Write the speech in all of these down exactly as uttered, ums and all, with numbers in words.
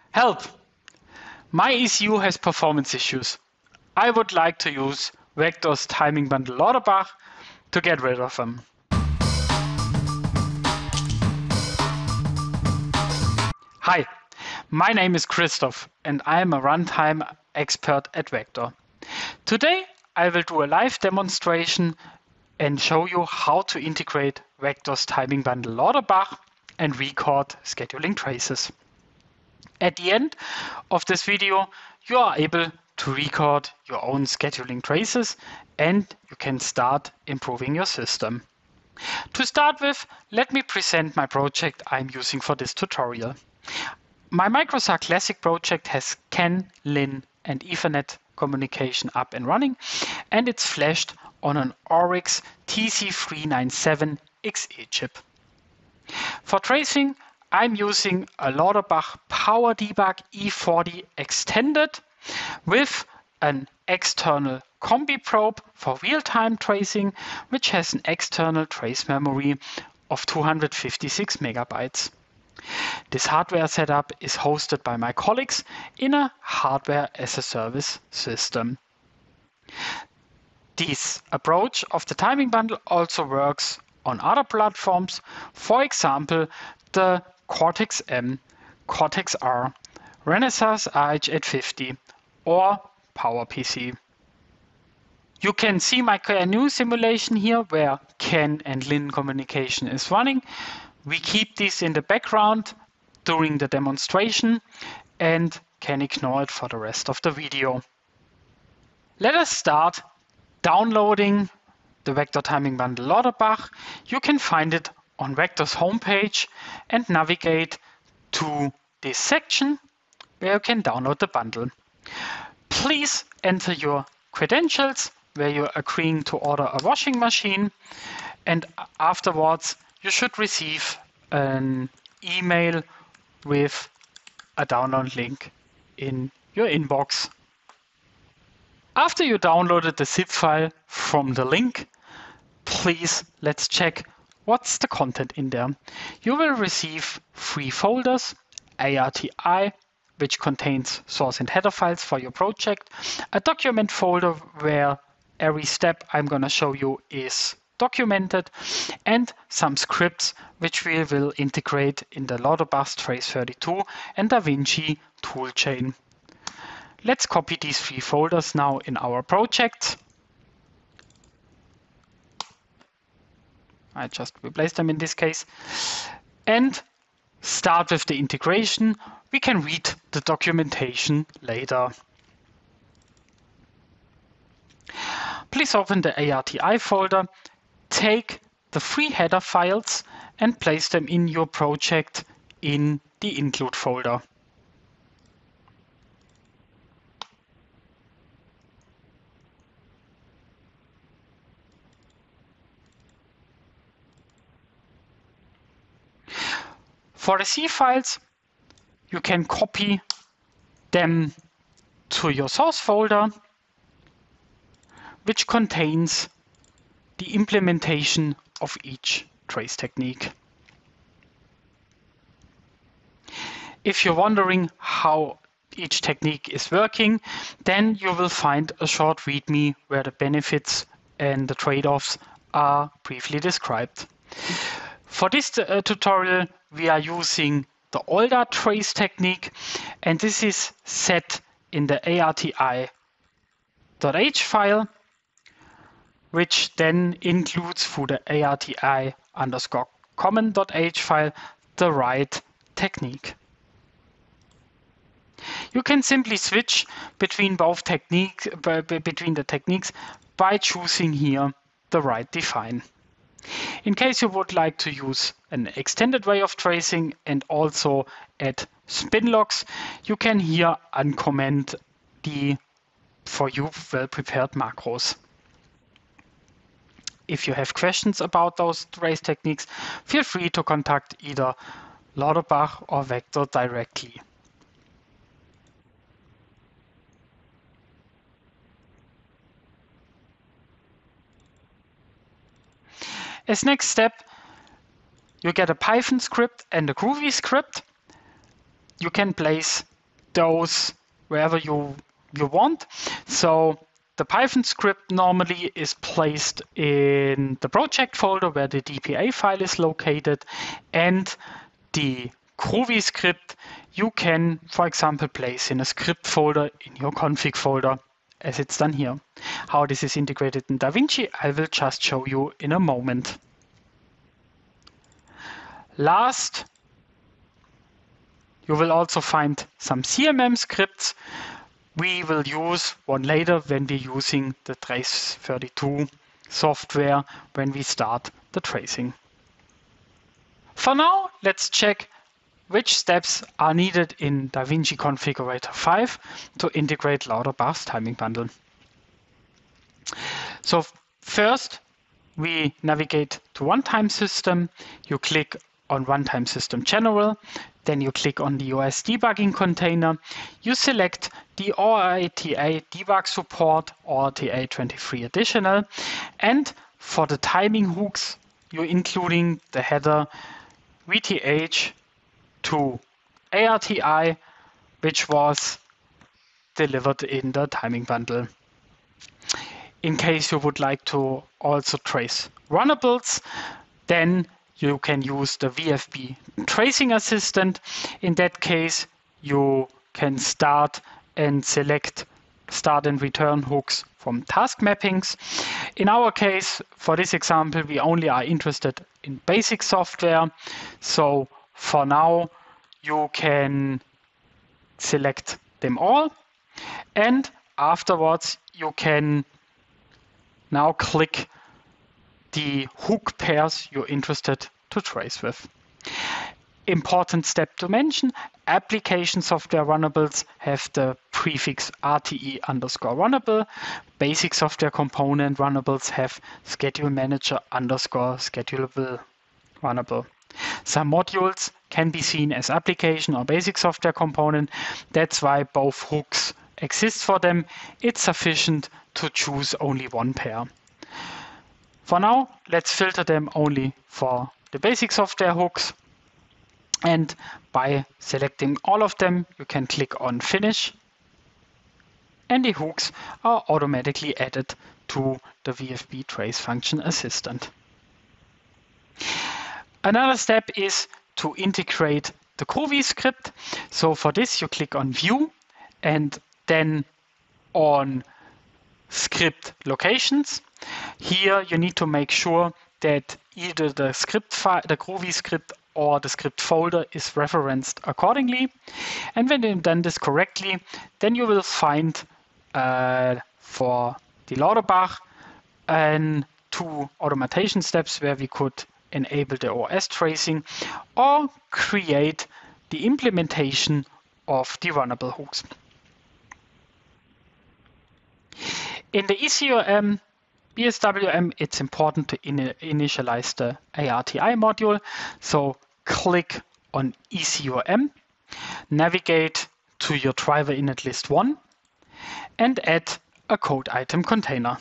Help! My E C U has performance issues. I would like to use Vector's Timing Bundle Lauterbach to get rid of them. Hi, my name is Christoph and I am a runtime expert at Vector. Today I will do a live demonstration and show you how to integrate Vector's Timing Bundle Lauterbach and record scheduling traces. At the end of this video, you are able to record your own scheduling traces and you can start improving your system. To start with, let me present my project I'm using for this tutorial. My Microsoft Classic project has C A N, L I N and Ethernet communication up and running, and it's flashed on an Oryx T C three ninety-seven X E chip. For tracing, I'm using a Lauterbach Power Debug E forty Extended with an external combi probe for real-time tracing, which has an external trace memory of two hundred fifty-six megabytes. This hardware setup is hosted by my colleagues in a hardware as a service system. This approach of the timing bundle also works on other platforms, for example, the Cortex M, Cortex R, Renesas R H eight fifty or PowerPC. You can see my C A N U simulation here where C A N and L I N communication is running. We keep this in the background during the demonstration and can ignore it for the rest of the video. Let us start downloading the Vector Timing Bundle Lauterbach. You can find it on Vector's homepage and navigate to this section where you can download the bundle. Please enter your credentials where you're agreeing to order a washing machine, and afterwards you should receive an email with a download link in your inbox. After you downloaded the zip file from the link, please let's check what's the content in there. You will receive three folders: A R T I, which contains source and header files for your project, a document folder where every step I'm going to show you is documented, and some scripts which we will integrate in the Lauterbach Trace thirty-two and DaVinci toolchain. Let's copy these three folders now in our project. I just replaced them in this case. And start with the integration. We can read the documentation later. Please open the A R T I folder. Take the three header files and place them in your project in the include folder. For the C files, you can copy them to your source folder, which contains the implementation of each trace technique. If you're wondering how each technique is working, then you will find a short README where the benefits and the trade-offs are briefly described. For this uh, tutorial, we are using the older trace technique, and this is set in the arti.h file, which then includes through the arti underscore common.h file the right technique. You can simply switch between both techniques, between the techniques by choosing here the right define. In case you would like to use an extended way of tracing and also add spin locks, you can here uncomment the for you well-prepared macros. If you have questions about those trace techniques, feel free to contact either Lauterbach or Vector directly. As next step, you get a Python script and a Groovy script. You can place those wherever you, you want. So the Python script normally is placed in the project folder where the D P A file is located, and the Groovy script you can, for example, place in a script folder in your config folder, as it's done here. How this is integrated in DaVinci, I will just show you in a moment. Last, you will also find some C M M scripts. We will use one later when we're using the Trace thirty-two software when we start the tracing. For now, let's check which steps are needed in DaVinci Configurator five to integrate Lauterbach's timing bundle. So first, we navigate to Runtime System. You click on Runtime System General. Then you click on the O S debugging container. You select the O R T A debug support, O R T A twenty-three additional. And for the timing hooks, you're including the header V T H to A R T I, which was delivered in the timing bundle. In case you would like to also trace runnables, then you can use the V F B tracing assistant. In that case, you can start and select start and return hooks from task mappings. In our case, for this example, we only are interested in basic software. So for now, you can select them all. And afterwards, you can now click the hook pairs you're interested to trace with. Important step to mention, application software runnables have the prefix R T E underscore runnable. Basic software component runnables have schedule manager underscore schedulable runnable. Some modules can be seen as application or basic software component. That's why both hooks exist for them. It's sufficient to choose only one pair. For now, let's filter them only for the basic software hooks. And by selecting all of them, you can click on Finish. And the hooks are automatically added to the V F B trace function assistant. Another step is to integrate the Groovy script. So for this, you click on View and then on Script Locations. Here you need to make sure that either the script file, the Groovy script, or the script folder is referenced accordingly. And when you've done this correctly, then you will find uh, for the Lauterbach and two automation steps where we could enable the O S tracing or create the implementation of the runnable hooks. In the E C O M, B S W M, it's important to in initialize the A R T I module. So click on E C O M, navigate to your driver init list one, and add a code item container.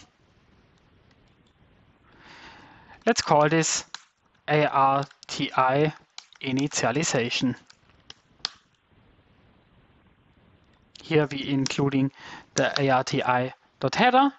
Let's call this A R T I initialization. Here we including the A R T I.header,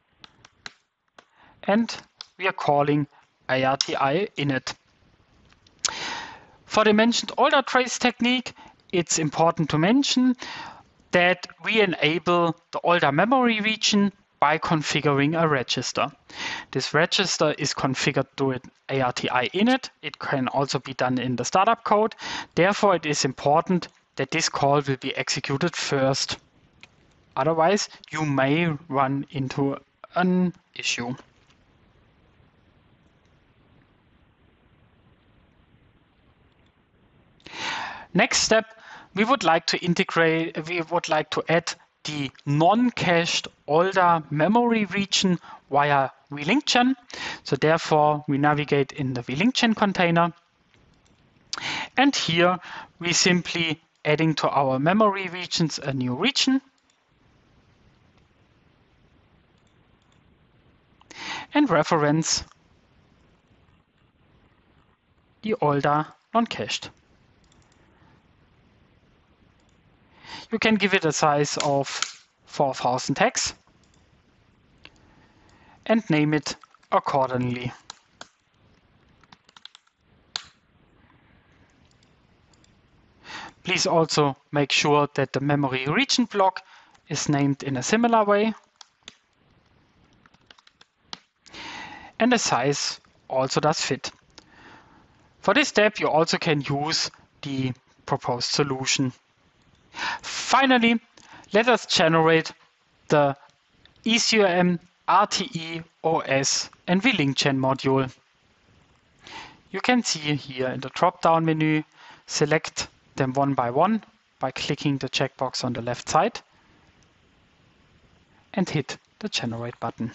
and we are calling A R T I init. For the mentioned older trace technique, it's important to mention that we enable the older memory region by configuring a register. This register is configured to an A R T I init. It can also be done in the startup code. Therefore, it is important that this call will be executed first. Otherwise, you may run into an issue. Next step, we would like to integrate, we would like to add the non-cached older memory region via vLinkgen. So therefore, we navigate in the vLinkgen container. And here we simply adding to our memory regions a new region. And reference the older non-cached. You can give it a size of four thousand hex and name it accordingly. Please also make sure that the memory region block is named in a similar way. And the size also does fit. For this step, you also can use the proposed solution. Finally, let us generate the E C U M, R T E, O S and V-LinkGen module. You can see here in the drop-down menu, select them one by one by clicking the checkbox on the left side and hit the Generate button.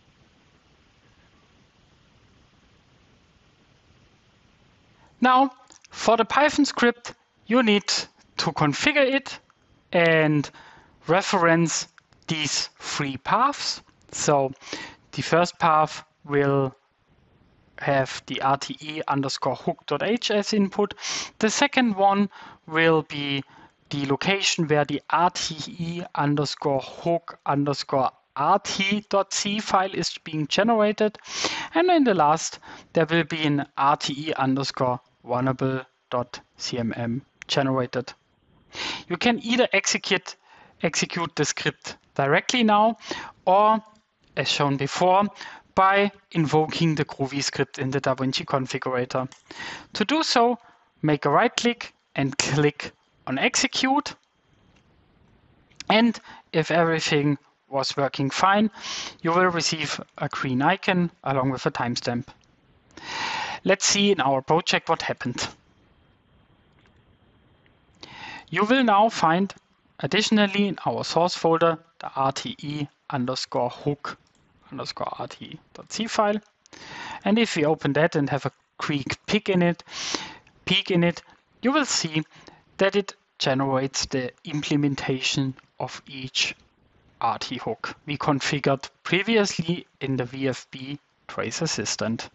Now, for the Python script, you need to configure it and reference these three paths. So the first path will have the R T E underscore hook.h as input. The second one will be the location where the R T E underscore hook underscore rt.c file is being generated. And in the last, there will be an R T E underscore vulnerable.cmm generated. You can either execute, execute the script directly now, or as shown before, by invoking the Groovy script in the DaVinci configurator. To do so, make a right click and click on execute. And if everything was working fine, you will receive a green icon along with a timestamp. Let's see in our project what happened. You will now find additionally in our source folder the R T E underscore hook underscore rt.c file. And if we open that and have a quick peek in it, peek in it, you will see that it generates the implementation of each R T hook we configured previously in the V F B Trace Assistant.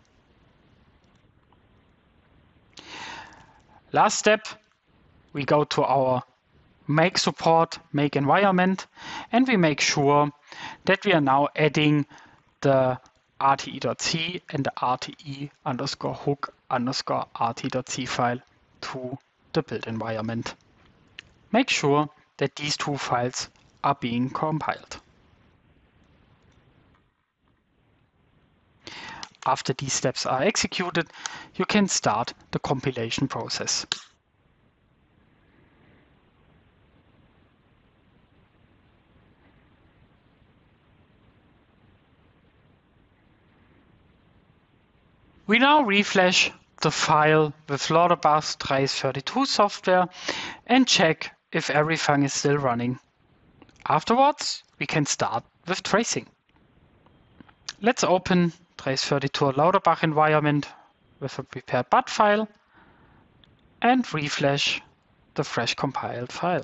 Last step, we go to our make support, make environment, and we make sure that we are now adding the R T E.c and the R T E underscore hook underscore rt.c file to the build environment. Make sure that these two files are being compiled. After these steps are executed, you can start the compilation process. We now refresh the file with Lauterbach's Trace thirty-two software and check if everything is still running. Afterwards, we can start with tracing. Let's open Trace thirty-two Lauterbach environment with a prepared B A T file and refresh the fresh compiled file.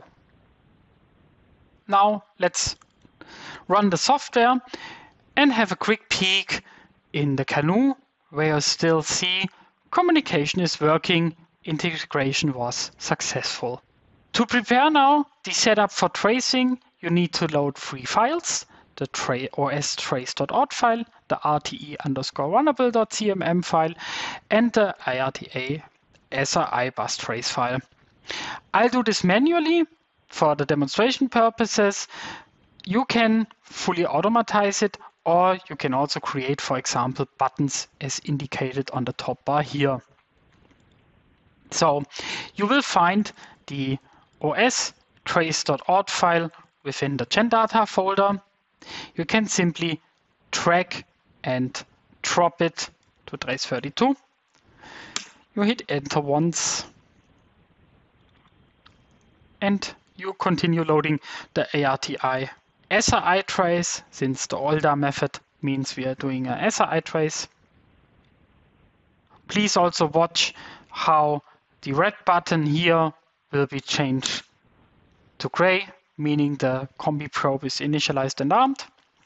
Now let's run the software and have a quick peek in the canoe where you still see communication is working, integration was successful. To prepare now the setup for tracing, you need to load three files, the tra ostrace.ot file, the rte underscore vulnerable.cmm file, and the I R T A S R I bus trace file. I'll do this manually for the demonstration purposes. You can fully automatize it, or you can also create, for example, buttons as indicated on the top bar here. So you will find the ostrace.ot file within the GenData folder. You can simply drag and drop it to Trace thirty-two. You hit enter once and you continue loading the A R T I S R I trace, since the older method means we are doing a S R I trace. Please also watch how the red button here will be changed to gray, meaning the combi probe is initialized and armed.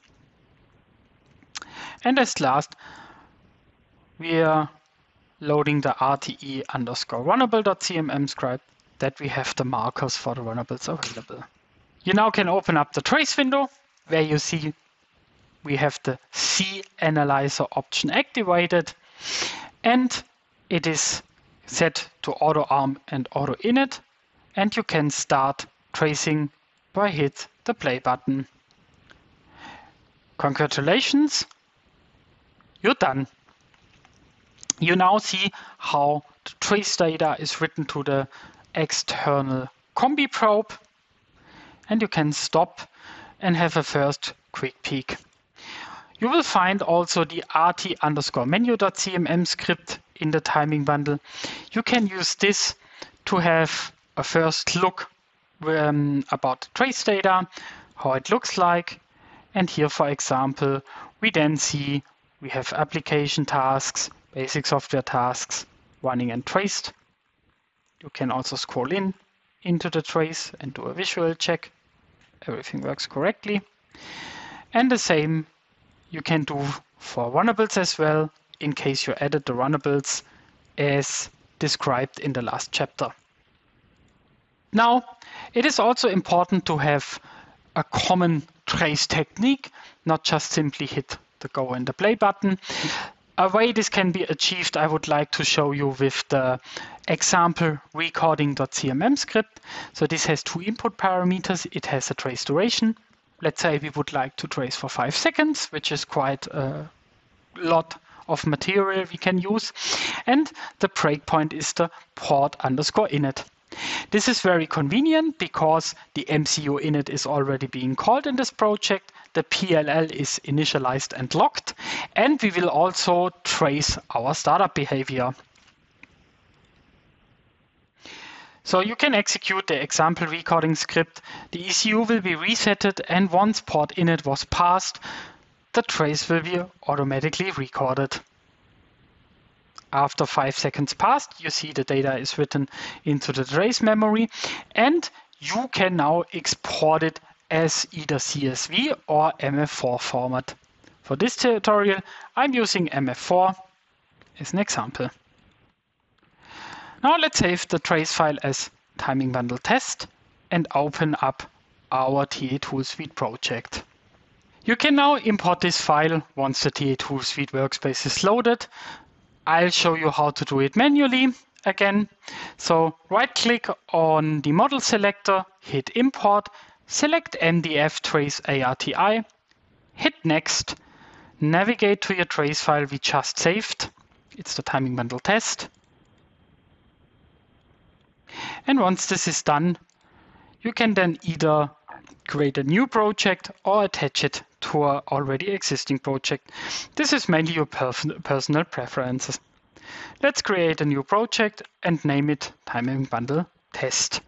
And as last, we are loading the rte underscore vulnerable.cmm script that we have the markers for the vulnerables available. You now can open up the trace window where you see we have the C analyzer option activated, and it is set to auto arm and auto init, and you can start tracing by hit the play button. Congratulations, you're done. You now see how the trace data is written to the external combi probe, and you can stop and have a first quick peek. You will find also the rt underscore menu.cmm script in the timing bundle. You can use this to have a first look um, about the trace data, how it looks like. And here, for example, we then see we have application tasks, basic software tasks, running and traced. You can also scroll in into the trace and do a visual check. Everything works correctly. And the same you can do for runnables as well, in case you added the runnables as described in the last chapter. Now, it is also important to have a common trace technique, not just simply hit the go and the play button. A way this can be achieved, I would like to show you with the example recording.cmm script. So this has two input parameters. It has a trace duration. Let's say we would like to trace for five seconds, which is quite a lot of material we can use. And the breakpoint is the port underscore init. This is very convenient because the M C U init is already being called in this project. The P L L is initialized and locked, and we will also trace our startup behavior. So you can execute the example recording script. The E C U will be resetted, and once port init was passed, the trace will be automatically recorded. After five seconds passed, you see the data is written into the trace memory, and you can now export it as either C S V or M F four format. For this tutorial, I'm using M F four as an example. Now let's save the trace file as timing bundle test and open up our T A Tool Suite project. You can now import this file once the T A Tool Suite workspace is loaded. I'll show you how to do it manually again. So right click on the model selector, hit import, select M D F trace A R T I, hit next, navigate to your trace file we just saved. It's the timing bundle test. And once this is done, you can then either create a new project or attach it to an already existing project. This is mainly your perf- personal preferences. Let's create a new project and name it Timing Bundle Test.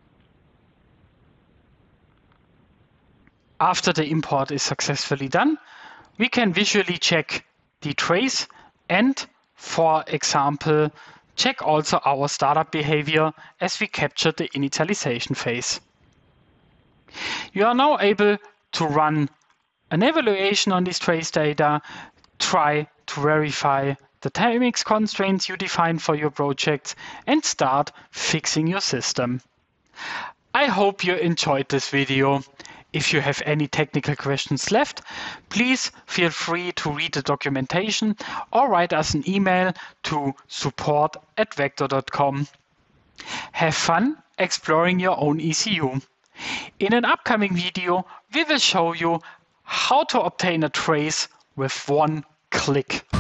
After the import is successfully done, we can visually check the trace and, for example, check also our startup behavior as we capture the initialization phase. You are now able to run an evaluation on this trace data, try to verify the timing constraints you define for your projects, and start fixing your system. I hope you enjoyed this video. If you have any technical questions left, please feel free to read the documentation or write us an email to support at vector dot com. Have fun exploring your own E C U. In an upcoming video, we will show you how to obtain a trace with one click.